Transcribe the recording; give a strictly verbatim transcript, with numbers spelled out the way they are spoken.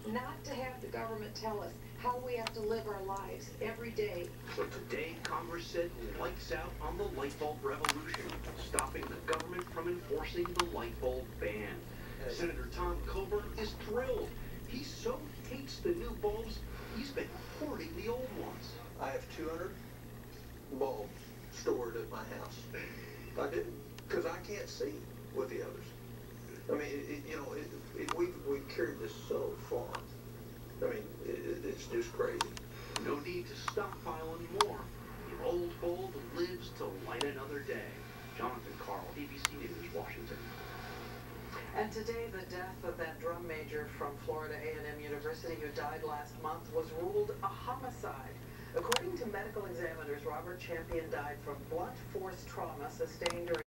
not to have the government tell us how we have to live our lives every day. So today, Congress said lights out on the light bulb revolution, stopping the government from enforcing the light bulb ban. Senator Tom Coburn is thrilled. He so hates the new bulbs, he's been hoarding the old ones. I have two hundred bulbs stored at my house. I do, because I can't see with the others. I mean, it, it, you know, it, it, we've, we've carried this so far. I mean, it, it's just crazy. No need to stockpile anymore. The old bulb lives to light another day. Jonathan Carl, A B C News, Washington. And today, the death of that drum major from Florida A and M University who died last month was ruled a homicide. According to medical examiners, Robert Champion died from blunt force trauma sustained during